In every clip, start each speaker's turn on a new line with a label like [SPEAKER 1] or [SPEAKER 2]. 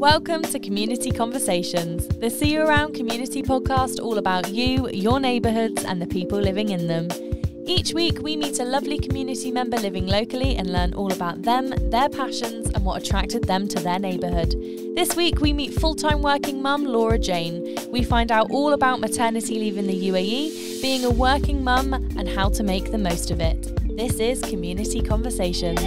[SPEAKER 1] Welcome to Community Conversations, the CUAround Community Podcast all about you, your neighbourhoods and the people living in them. Each week we meet a lovely community member living locally and learn all about them, their passions and what attracted them to their neighbourhood. This week we meet full-time working mum Lora Jayne. We find out all about maternity leave in the UAE, being a working mum and how to make the most of it. This is Community Conversations.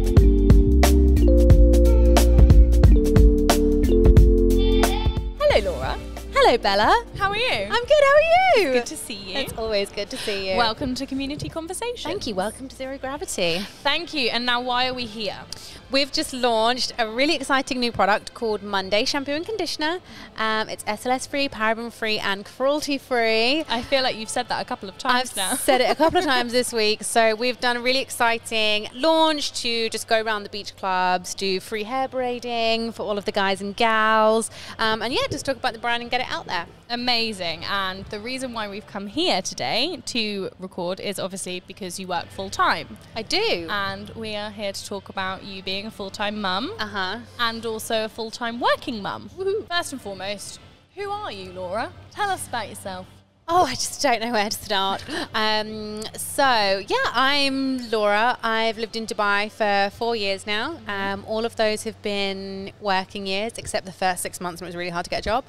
[SPEAKER 1] Hello Laura.
[SPEAKER 2] Hello Bella.
[SPEAKER 1] How are you?
[SPEAKER 2] I'm good, how are you?
[SPEAKER 1] Good to see you.
[SPEAKER 2] It's always good to see you.
[SPEAKER 1] Welcome to Community Conversations.
[SPEAKER 2] Thank you, welcome to Zero Gravity.
[SPEAKER 1] Thank you. And now why are we here?
[SPEAKER 2] We've just launched a really exciting new product called Monday Shampoo and Conditioner. It's SLS free, paraben free and cruelty free.
[SPEAKER 1] I feel like you've said that a couple of times now.
[SPEAKER 2] I've said it a couple of times this week. So we've done a really exciting launch to just go around the beach clubs, do free hair braiding for all of the guys and gals. And yeah, just talk about the brand and get it out there.
[SPEAKER 1] Amazing. And the reason why we've come here today to record is obviously because you work full time.
[SPEAKER 2] I do.
[SPEAKER 1] And we are here to talk about you being a full-time mum and also a full-time working mum. Woohoo. First and foremost, who are you, Laura? Tell us about yourself.
[SPEAKER 2] Oh, I just don't know where to start. So, yeah, I'm Laura. I've lived in Dubai for 4 years now. All of those have been working years, except the first 6 months when it was really hard to get a job.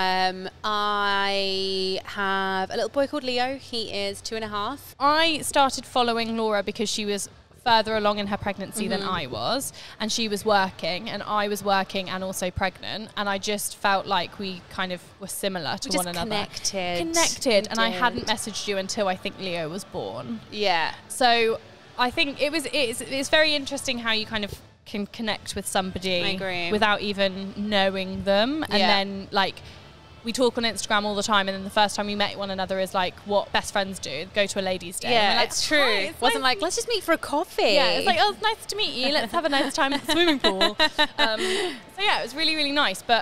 [SPEAKER 2] I have a little boy called Leo. He is 2.5.
[SPEAKER 1] I started following Laura because she was further along in her pregnancy than I was, and she was working and I was working and also pregnant, and I just felt like we kind of were similar to one another. Connected. And I hadn't messaged you until I think Leo was born.
[SPEAKER 2] Yeah.
[SPEAKER 1] So I think it's very interesting how you kind of can connect with somebody without even knowing them, and then like we talk on Instagram all the time, and then the first time we met one another is like what best friends do, go to a ladies' day.
[SPEAKER 2] Yeah,
[SPEAKER 1] like,
[SPEAKER 2] it's true. It wasn't like, let's just meet for a coffee.
[SPEAKER 1] Yeah, it's like, oh, it's nice to meet you. Let's have a nice time at the swimming pool. So yeah, it was really, really nice. But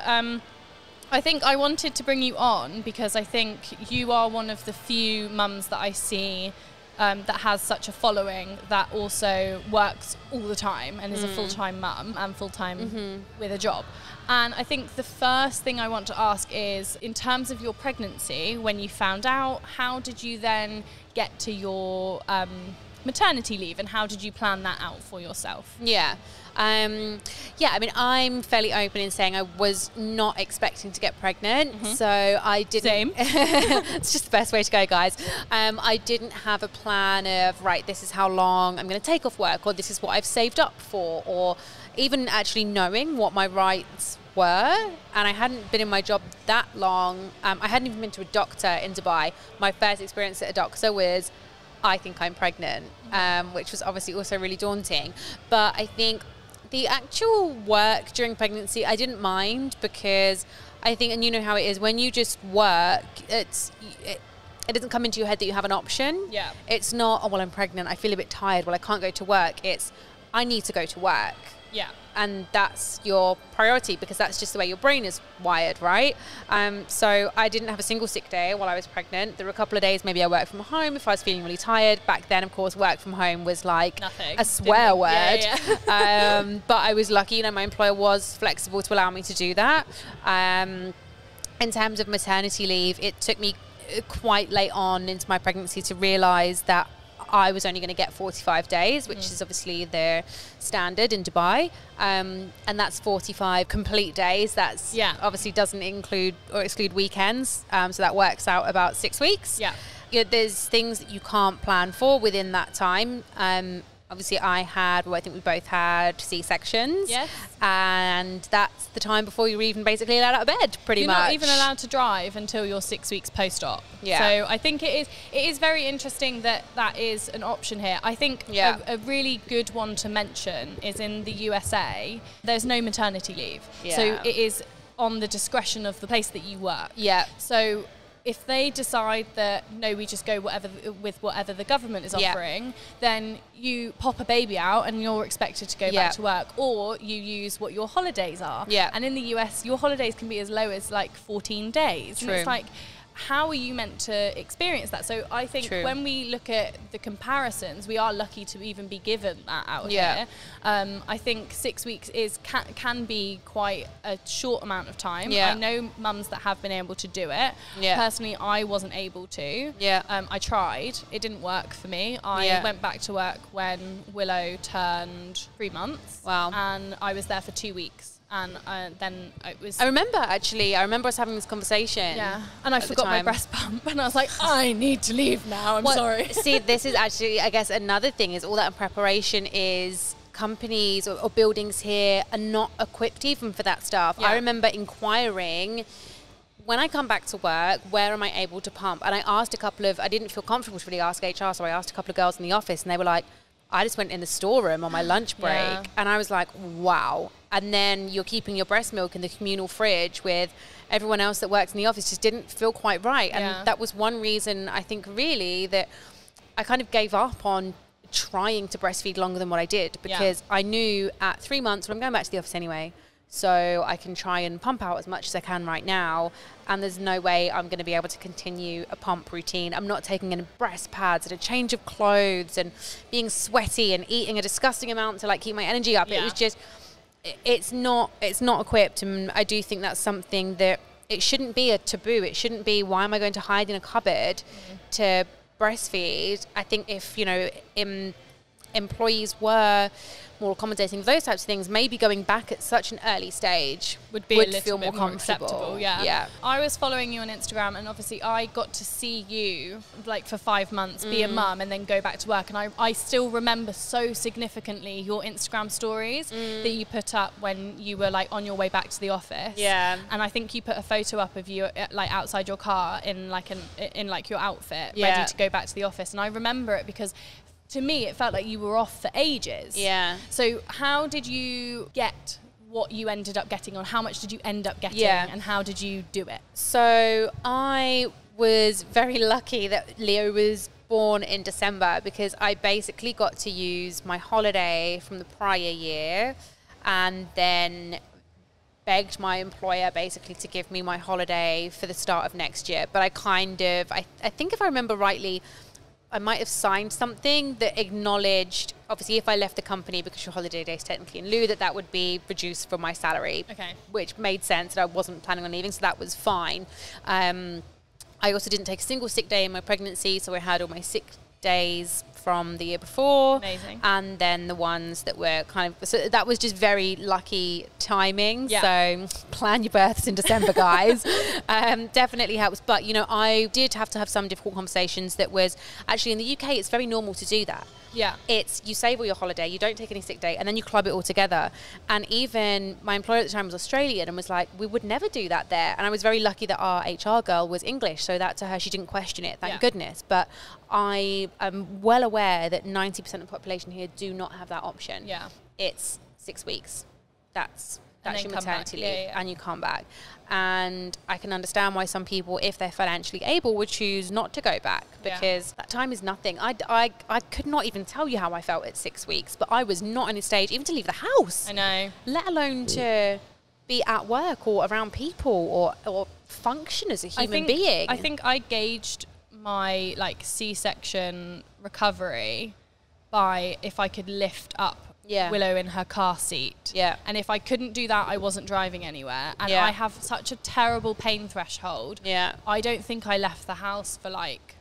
[SPEAKER 1] I think I wanted to bring you on because I think you are one of the few mums that I see that has such a following that also works all the time and is a full-time mum and full-time with a job. And I think the first thing I want to ask is, in terms of your pregnancy, when you found out, how did you then get to your maternity leave, and how did you plan that out for yourself?
[SPEAKER 2] Yeah. I mean, I'm fairly open in saying I was not expecting to get pregnant, so I didn't.
[SPEAKER 1] Same.
[SPEAKER 2] It's just the best way to go, guys. I didn't have a plan of, right, this is how long I'm going to take off work, or this is what I've saved up for, or even actually knowing what my rights were. And I hadn't been in my job that long. I hadn't even been to a doctor in Dubai. My first experience at a doctor was, I think I'm pregnant, which was obviously also really daunting. But I think the actual work during pregnancy, I didn't mind, because I think, and you know how it is, when you just work, it doesn't come into your head that you have an option.
[SPEAKER 1] Yeah.
[SPEAKER 2] It's not, oh, well, I'm pregnant, I feel a bit tired, well, I can't go to work. It's, I need to go to work.
[SPEAKER 1] Yeah.
[SPEAKER 2] And that's your priority, because that's just the way your brain is wired, right? So I didn't have a single sick day while I was pregnant. There were a couple of days maybe I worked from home if I was feeling really tired. Back then, of course, work from home was like
[SPEAKER 1] nothing.
[SPEAKER 2] A swear word.
[SPEAKER 1] Yeah.
[SPEAKER 2] But I was lucky, my employer was flexible to allow me to do that. In terms of maternity leave, it took me quite late on into my pregnancy to realise that I was only going to get 45 days, which is obviously their standard in Dubai. And that's 45 complete days. That's obviously doesn't include or exclude weekends. So that works out about 6 weeks. Yeah. There's things that you can't plan for within that time. Obviously I think we both had C-sections. Yes. And that's the time before you're even basically allowed out of bed, pretty much.
[SPEAKER 1] You're not even allowed to drive until you're 6 weeks post-op. Yeah. So I think it is very interesting that is an option here. I think a really good one to mention is in the USA, there's no maternity leave. Yeah. So it is on the discretion of the place that you work. Yeah. So if they decide that, no, we just go with whatever the government is offering, then you pop a baby out and you're expected to go back to work, or you use what your holidays are. Yeah. And in the US, your holidays can be as low as like 14 days. True. And it's like, how are you meant to experience that? So I think when we look at the comparisons, we are lucky to even be given that out here. I think 6 weeks can be quite a short amount of time. I know mums that have been able to do it. Personally, I wasn't able to. I tried. It didn't work for me. I went back to work when Willow turned 3 months.
[SPEAKER 2] Wow.
[SPEAKER 1] And I was there for 2 weeks. And then it was...
[SPEAKER 2] I remember us having this conversation.
[SPEAKER 1] Yeah. And I forgot my breast pump. And I was like, I need to leave now. I'm sorry.
[SPEAKER 2] See, this is actually, I guess, another thing is all that in preparation is companies or buildings here are not equipped even for that stuff. I remember inquiring... When I come back to work, where am I able to pump? And I asked I didn't feel comfortable to really ask HR, so I asked a couple of girls in the office, and they were like, I just went in the storeroom on my lunch break. And I was like, wow. And then you're keeping your breast milk in the communal fridge with everyone else that works in the office, just didn't feel quite right. And that was one reason, I think, really, that I kind of gave up on trying to breastfeed longer than what I did, because I knew at 3 months, well, I'm going back to the office anyway, so I can try and pump out as much as I can right now, and there's no way I'm going to be able to continue a pump routine. I'm not taking in breast pads and a change of clothes and being sweaty and eating a disgusting amount to like keep my energy up. It was just, it's not equipped, and I do think that's something that it shouldn't be a taboo. It shouldn't be, why am I going to hide in a cupboard to breastfeed? I think if, employees were more accommodating of those types of things, maybe going back at such an early stage would feel more comfortable.
[SPEAKER 1] I was following you on Instagram, and obviously I got to see you like for 5 months be a mum and then go back to work, and I still remember so significantly your Instagram stories that you put up when you were like on your way back to the office. And I think you put a photo up of you like outside your car in like your outfit ready to go back to the office, and I remember it because to me, it felt like you were off for ages. So how did you get what you ended up getting on? How much did you end up getting and how did you do it?
[SPEAKER 2] So I was very lucky that Leo was born in December, because I basically got to use my holiday from the prior year and then begged my employer basically to give me my holiday for the start of next year. But I think if I remember rightly, I might have signed something that acknowledged, obviously, if I left the company because your holiday day is technically in lieu, that would be reduced from my salary, which made sense, and I wasn't planning on leaving, so that was fine. I also didn't take a single sick day in my pregnancy, so I had all my sick days from the year before.
[SPEAKER 1] Amazing.
[SPEAKER 2] And then the ones that were so that was just very lucky timing. So plan your births in December, guys. Definitely helps. But, I did have to have some difficult conversations that was, actually in the UK, it's very normal to do that. It's, you save all your holiday, you don't take any sick day, and then you club it all together. And even my employer at the time was Australian and was like, we would never do that there. And I was very lucky that our HR girl was English, so that to her, she didn't question it, thank goodness. But I am well aware that 90% of the population here do not have that option. It's 6 weeks. That's your maternity leave, and you come back. And I can understand why some people, if they're financially able, would choose not to go back, because that time is nothing. I could not even tell you how I felt at 6 weeks, but I was not in a stage even to leave the house.
[SPEAKER 1] I know.
[SPEAKER 2] Let alone to be at work or around people or function as a human being.
[SPEAKER 1] I think I gauged my like C-section recovery by if I could lift up Willow in her car seat. And if I couldn't do that, I wasn't driving anywhere. And I have such a terrible pain threshold. I don't think I left the house for like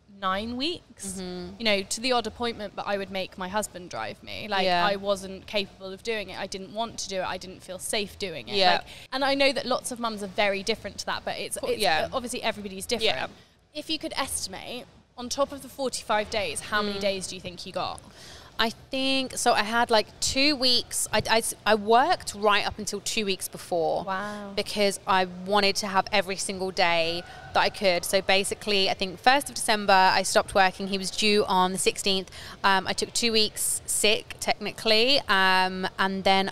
[SPEAKER 1] 9 weeks. To the odd appointment, but I would make my husband drive me. I wasn't capable of doing it. I didn't want to do it. I didn't feel safe doing it. And I know that lots of mums are very different to that, but it's obviously everybody's different. If you could estimate, on top of the 45 days, how many days do you think you got?
[SPEAKER 2] I think, so I had like 2 weeks. I worked right up until 2 weeks before.
[SPEAKER 1] Wow.
[SPEAKER 2] Because I wanted to have every single day that I could. So basically, I think 1st of December, I stopped working. He was due on the 16th. I took 2 weeks sick, technically. And then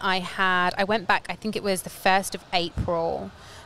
[SPEAKER 2] I went back, I think it was the 1st of April.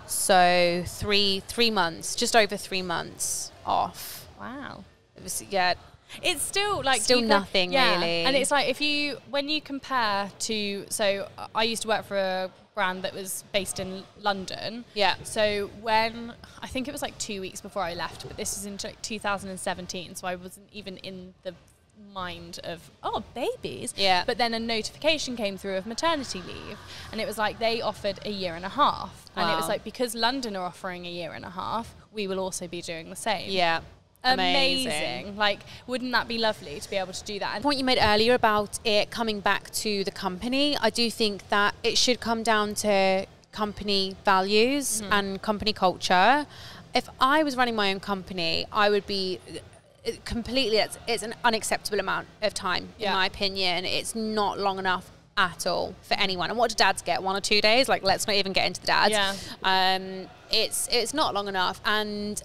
[SPEAKER 2] So three months, just over 3 months off.
[SPEAKER 1] Wow.
[SPEAKER 2] It was,
[SPEAKER 1] it's still like
[SPEAKER 2] nothing really.
[SPEAKER 1] And it's like when you compare to, so I used to work for a brand that was based in London.
[SPEAKER 2] Yeah.
[SPEAKER 1] So when, I think it was like 2 weeks before I left, but this is in like 2017, so I wasn't even in the mind of, oh, babies.
[SPEAKER 2] Yeah.
[SPEAKER 1] But then a notification came through of maternity leave, and it was like they offered a year and a half.
[SPEAKER 2] Wow.
[SPEAKER 1] And it was like, because London are offering a year and a half, we will also be doing the same.
[SPEAKER 2] Yeah.
[SPEAKER 1] Amazing. Like, wouldn't that be lovely to be able to do that?
[SPEAKER 2] The point you made earlier about it coming back to the company, I do think that it should come down to company values and company culture. If I was running my own company, I would be completely, it's an unacceptable amount of time, in my opinion. It's not long enough at all for anyone. And what do dads get? 1 or 2 days? Like, let's not even get into the dads.
[SPEAKER 1] Yeah.
[SPEAKER 2] It's not long enough. And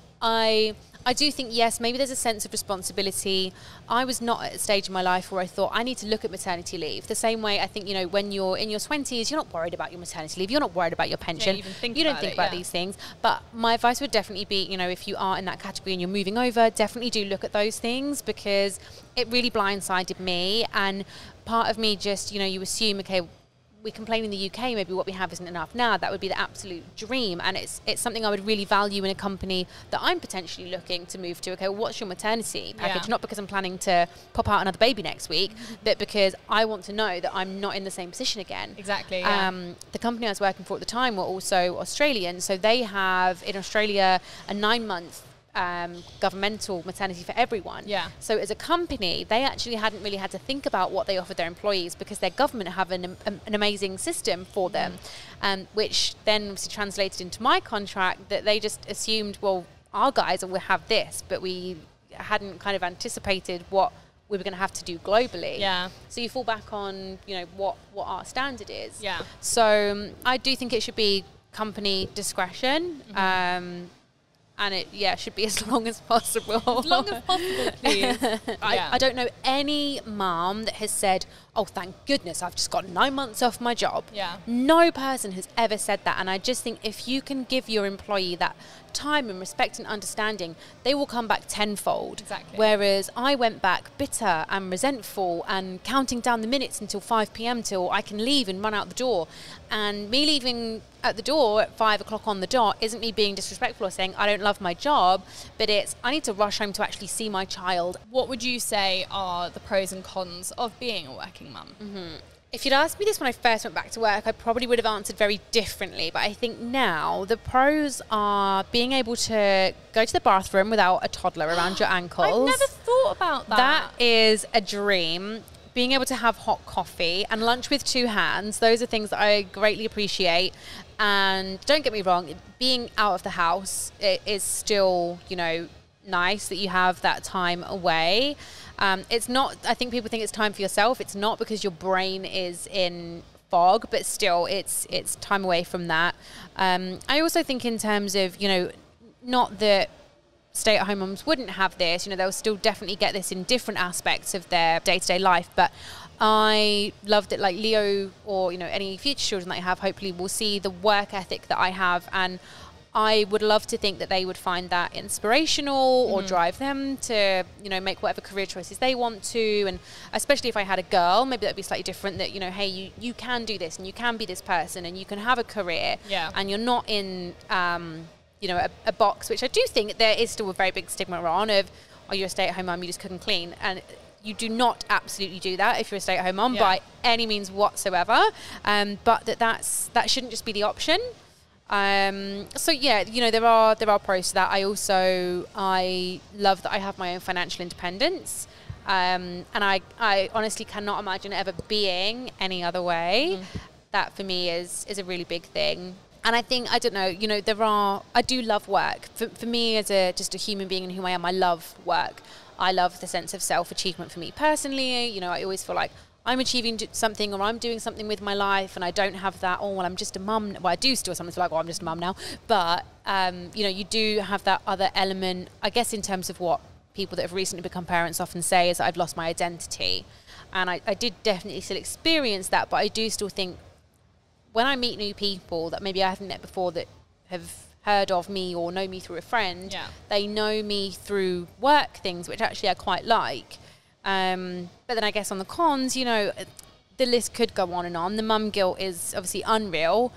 [SPEAKER 2] I do think, yes, maybe there's a sense of responsibility. I was not at a stage in my life where I thought I need to look at maternity leave. The same way I think, you know, when you're in your 20s, you're not worried about your maternity leave. You're not worried about your pension.
[SPEAKER 1] You
[SPEAKER 2] don't think about these things. But my advice would definitely be, you know, if you are in that category and you're moving over, definitely do look at those things, because it really blindsided me. And part of me just, you know, you assume, okay, we complain in the UK, maybe what we have isn't enough. Now that would be the absolute dream, and it's something I would really value in a company that I'm potentially looking to move to. Okay, well, what's your maternity package? Not because I'm planning to pop out another baby next week, but because I want to know that I'm not in the same position again.
[SPEAKER 1] Exactly.
[SPEAKER 2] The company I was working for at the time were also Australian, so they have in Australia a 9-month governmental maternity for everyone. So as a company, they actually hadn't really had to think about what they offered their employees, because their government have an amazing system for them, which then obviously translated into my contract, that they just assumed, well, our guys will have this, but we hadn't kind of anticipated what we were going to have to do globally. So you fall back on, you know, what our standard is. So I do think it should be company discretion. And it, should be as long as possible.
[SPEAKER 1] As long as possible, please.
[SPEAKER 2] I don't know any mum that has said, oh, thank goodness, I've just got 9 months off my job. No person has ever said that. And I just think if you can give your employee that time and respect and understanding, they will come back tenfold.
[SPEAKER 1] Exactly.
[SPEAKER 2] Whereas I went back bitter and resentful and counting down the minutes until 5 p.m. till I can leave and run out the door. And me leaving at the door at 5 o'clock on the dot isn't me being disrespectful or saying I don't love my job, but it's I need to rush home to actually see my child.
[SPEAKER 1] What would you say are the pros and cons of being a working mum?
[SPEAKER 2] If you'd asked me this when I first went back to work, I probably would have answered very differently. But I think now the pros are being able to go to the bathroom without a toddler around your ankles.
[SPEAKER 1] I've never thought about that.
[SPEAKER 2] That is a dream. Being able to have hot coffee and lunch with 2 hands, those are things that I greatly appreciate. And don't get me wrong, being out of the house, it is still, you know, nice that you have that time away. It's not, I think people think it's time for yourself. It's not, because your brain is in fog, but still it's time away from that. I also think in terms of, you know, not that stay-at-home mums wouldn't have this, you know, they'll still definitely get this in different aspects of their day-to-day life, but I loved it. Like Leo, or, you know, any future children that I have, hopefully will see the work ethic that I have, and I would love to think that they would find that inspirational or drive them to, you know, make whatever career choices they want to. And especially if I had a girl, maybe that'd be slightly different, that, you know, hey, you can do this and you can be this person and you can have a career and you're not in, you know, a box, which I do think there is still a very big stigma on of, oh, you're a stay-at-home mum, you just cook and clean. And you do not absolutely do that if you're a stay-at-home mum by any means whatsoever. But that shouldn't just be the option. So yeah, you know, there are pros to that. I love that I have my own financial independence. And I honestly cannot imagine it ever being any other way. That for me is a really big thing. And I think, I don't know, you know, I do love work. For me as just a human being and who I am, I love work. I love the sense of self-achievement for me personally. You know, I always feel like I'm achieving something, or I'm doing something with my life, and I don't have that, oh, well, I'm just a mum. Well, I do still sometimes feel like, oh, I'm just a mum now. But, you know, you do have that other element, I guess, in terms of what people that have recently become parents often say is that I've lost my identity. And I did definitely still experience that, but I do still think when I meet new people that maybe I haven't met before that have heard of me or know me through a friend, they know me through work things, which actually I quite like. But then I guess on the cons, you know, the list could go on and on. The mum guilt is obviously unreal.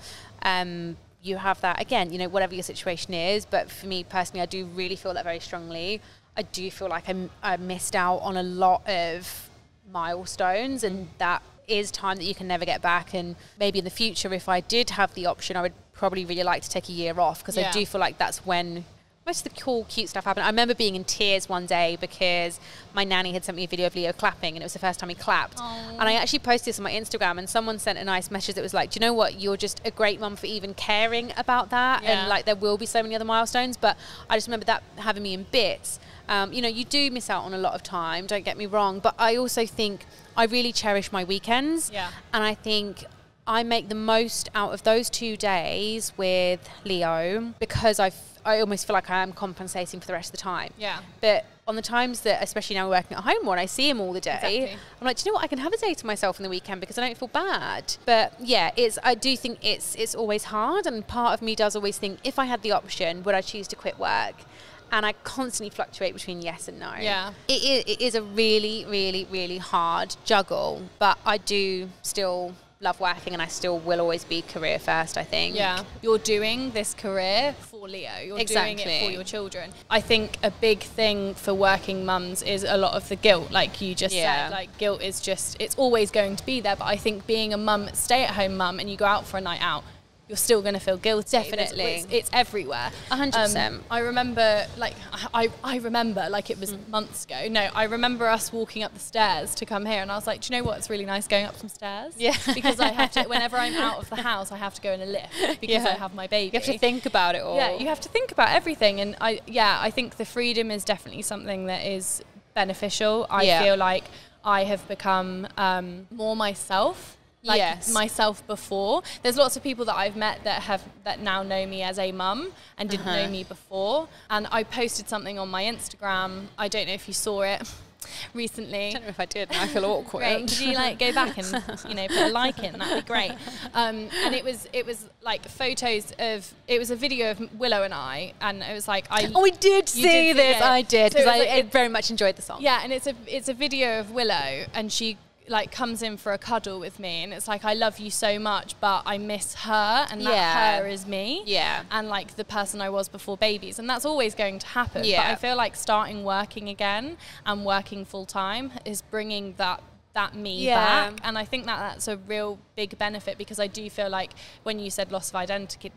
[SPEAKER 2] You have that, again, you know, whatever your situation is. But for me personally, I do really feel that very strongly. I do feel like I missed out on a lot of milestones, and that is time that you can never get back. And maybe in the future, if I did have the option, I would probably really like to take a year off, because I do feel like that's when most of the cool, cute stuff happened. I remember being in tears one day because my nanny had sent me a video of Leo clapping, and it was the first time he clapped. Aww. And I actually posted this on my Instagram, and someone sent a nice message that was like, do you know what? You're just a great mum for even caring about that. Yeah. And like, there will be so many other milestones, but I just remember that having me in bits. You know, you do miss out on a lot of time, don't get me wrong, but I also think I really cherish my weekends. Yeah. And I think I make the most out of those 2 days with Leo, because I almost feel like I am compensating for the rest of the time. Yeah. But on the times that, especially now we're working at home more and I see him all the day, I'm like, do you know what? I can have a day to myself in the weekend because I don't feel bad. But yeah, I do think it's always hard. And part of me does always think, if I had the option, would I choose to quit work? And I constantly fluctuate between yes and no. Yeah. It is a really, really, really hard juggle. But I do still love working, and I still will always be career first, I think. Yeah. You're
[SPEAKER 1] doing this career for Leo. You're doing it for your children. I think a big thing for working mums is a lot of the guilt, like you just said. Like, guilt is just, it's always going to be there. But I think being a mum, stay-at-home mum, and you go out for a night out, you're still going to feel guilty.
[SPEAKER 2] Definitely.
[SPEAKER 1] It's everywhere.
[SPEAKER 2] 100%.
[SPEAKER 1] I remember, like, I remember, like, it was months ago. No, I remember us walking up the stairs to come here, and I was like, do you know what? It's really nice going up some stairs. Yeah. Because I have to, whenever I'm out of the house, I have to go in a lift because I have my baby.
[SPEAKER 2] You have to think about it all.
[SPEAKER 1] Yeah, you have to think about everything. And I think the freedom is definitely something that is beneficial. I feel like I have become more myself. Like myself before. There's lots of people that I've met that now know me as a mum and didn't know me before. And I posted something on my Instagram. I don't know if you saw it recently.
[SPEAKER 2] I don't know if I did. I feel awkward.
[SPEAKER 1] Great. Could you like go back and put a like in? That'd be great. And it was like photos of. It was a video of Willow and I, and it was like
[SPEAKER 2] I did see this. I did, because I very much enjoyed the song.
[SPEAKER 1] Yeah, and it's a video of Willow, and she like comes in for a cuddle with me, and it's like, I love you so much, but I miss her, and that her is me. Yeah. And like the person I was before babies, and that's always going to happen. Yeah. But I feel like starting working again and working full time is bringing that me back, and I think that's a real big benefit, because I do feel like when you said loss of identity,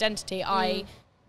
[SPEAKER 1] I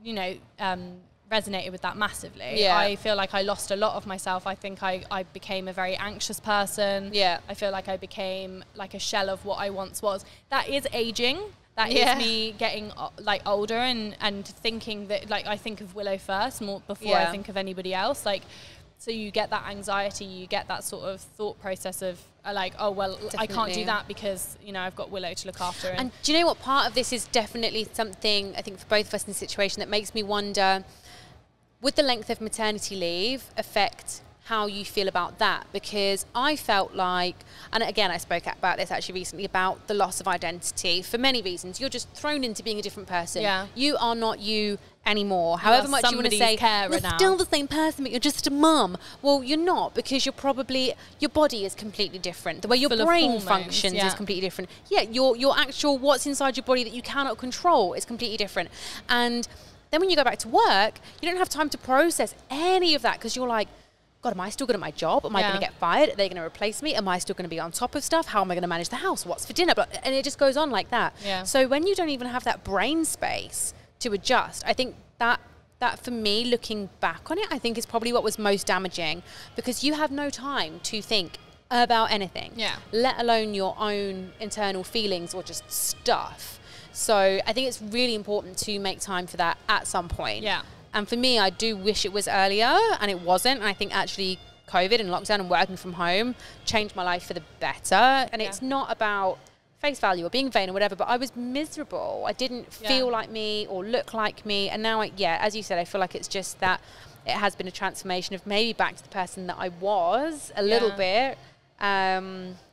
[SPEAKER 1] resonated with that massively. Yeah. I feel like I lost a lot of myself. I think I became a very anxious person. Yeah. I feel like I became like a shell of what I once was. That is aging. That is me getting like older and thinking that, like, I think of Willow first more before I think of anybody else. Like, so you get that anxiety, you get that sort of thought process of like, oh, well, definitely. I can't do that because, I've got Willow to look after.
[SPEAKER 2] And do you know what? Part of this is definitely something, I think, for both of us in this situation that makes me wonder, would the length of maternity leave affect how you feel about that? Because I felt like, and again, I spoke about this actually recently, about the loss of identity for many reasons. You're just thrown into being a different person. Yeah. You are not you anymore. However much you want to say, you're still the same person, but you're just a mum. Well, you're not, because you're probably, your body is completely different. The way your brain functions is completely different. Yeah, your actual, what's inside your body that you cannot control is completely different. And then when you go back to work, you don't have time to process any of that, because you're like, God, am I still good at my job? Am I going to get fired? Are they going to replace me? Am I still going to be on top of stuff? How am I going to manage the house? What's for dinner? And it just goes on like that. Yeah. So when you don't even have that brain space to adjust, I think that for me, looking back on it, I think is probably what was most damaging, because you have no time to think about anything, let alone your own internal feelings or just stuff. So I think it's really important to make time for that at some point. Yeah. And for me, I do wish it was earlier, and it wasn't. And I think actually COVID and lockdown and working from home changed my life for the better. And it's not about face value or being vain or whatever, but I was miserable. I didn't feel like me or look like me. And now, as you said, I feel like it's just that it has been a transformation of maybe back to the person that I was a little bit.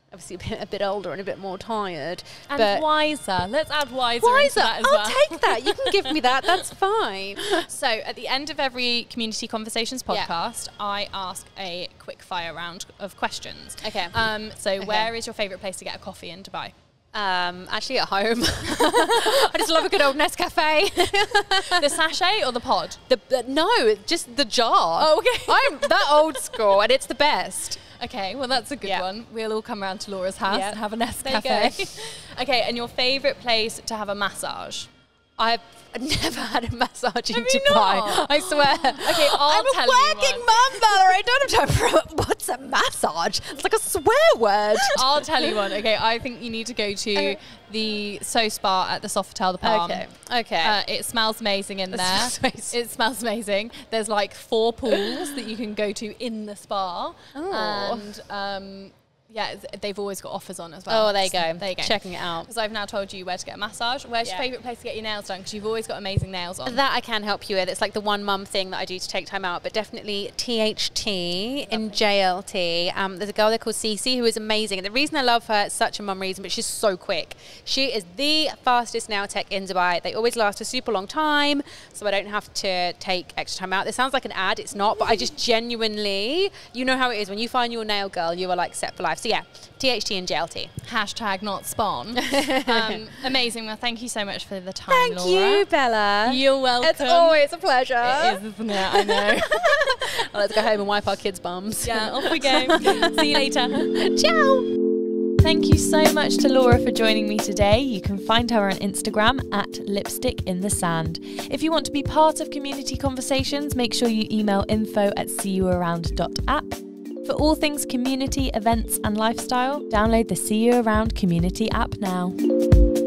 [SPEAKER 2] obviously a bit older and a bit more tired.
[SPEAKER 1] And
[SPEAKER 2] but
[SPEAKER 1] wiser. Let's add wiser into that as well.
[SPEAKER 2] I'll take that. You can give me that. That's fine.
[SPEAKER 1] So at the end of every Community Conversations podcast, I ask a quick fire round of questions.
[SPEAKER 2] Okay.
[SPEAKER 1] Where is your favourite place to get a coffee in Dubai?
[SPEAKER 2] Actually at home. I just love a good old Nescafe.
[SPEAKER 1] The sachet or the pod?
[SPEAKER 2] No, just the jar.
[SPEAKER 1] Oh, okay.
[SPEAKER 2] I'm that old school, and it's the best.
[SPEAKER 1] Okay, well that's a good one. We'll all come around to Laura's house and have a Nescafe.
[SPEAKER 2] There you go.
[SPEAKER 1] Okay, and your favourite place to have a massage?
[SPEAKER 2] I've never had a massage in
[SPEAKER 1] Have you
[SPEAKER 2] Dubai.
[SPEAKER 1] not?
[SPEAKER 2] I swear.
[SPEAKER 1] Okay, I'm
[SPEAKER 2] a working mum, Bella. I don't have time for what's a massage? It's like a swear word.
[SPEAKER 1] I'll tell you one. Okay, I think you need to go to the So Spa at the Sofitel the Palm.
[SPEAKER 2] Okay.
[SPEAKER 1] It smells amazing in there. It smells amazing. There's like 4 pools that you can go to in the spa.
[SPEAKER 2] Oh.
[SPEAKER 1] And they've always got offers on as well.
[SPEAKER 2] Oh, there you go.
[SPEAKER 1] There you go.
[SPEAKER 2] Checking it out.
[SPEAKER 1] Because I've now told you where to get a massage. Where's your favourite place to get your nails done? Because you've always got amazing nails on.
[SPEAKER 2] That I can help you with. It's like the one mum thing that I do to take time out, but definitely THT in JLT. There's a girl there called Cece who is amazing. And the reason I love her, it's such a mum reason, but she's so quick. She is the fastest nail tech in Dubai. They always last a super long time, so I don't have to take extra time out. This sounds like an ad. It's not, but I just genuinely, you know how it is. When you find your nail girl, you are like set for life. So yeah, THT and JLT.
[SPEAKER 1] Hashtag not spawn. Amazing. Well, thank you so much for the time,
[SPEAKER 2] Thank
[SPEAKER 1] Laura.
[SPEAKER 2] you, Bella.
[SPEAKER 1] You're welcome.
[SPEAKER 2] It's always a pleasure.
[SPEAKER 1] It is, isn't it? I know.
[SPEAKER 2] Well, let's go home and wipe our kids' bums.
[SPEAKER 1] Yeah, off we go. See you later.
[SPEAKER 2] Ciao.
[SPEAKER 1] Thank you so much to Laura for joining me today. You can find her on Instagram at lipstickinthesand. If you want to be part of Community Conversations, make sure you email info@CUAround.app. For all things community, events and lifestyle, download the CUAround Community app now.